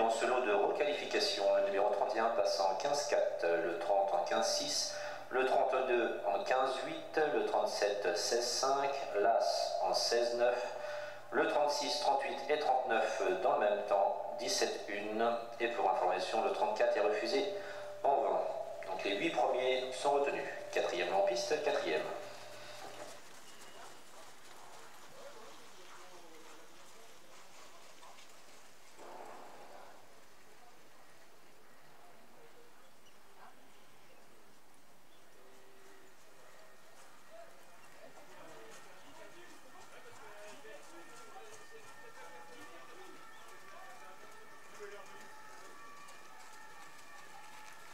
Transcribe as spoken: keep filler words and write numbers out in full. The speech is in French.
dans ce lot de requalification. Le numéro trente et un passe en quinze quatre, le trente en quinze six, le trente-deux en quinze huit, le trente-sept seize cinq, l'As en seize neuf, le trente-six, trente-huit et trente-neuf dans le même temps, dix-sept un. Et pour information, le trente-quatre est refusé en vingt. Donc les huit premiers sont retenus. Quatrième en piste, quatrième.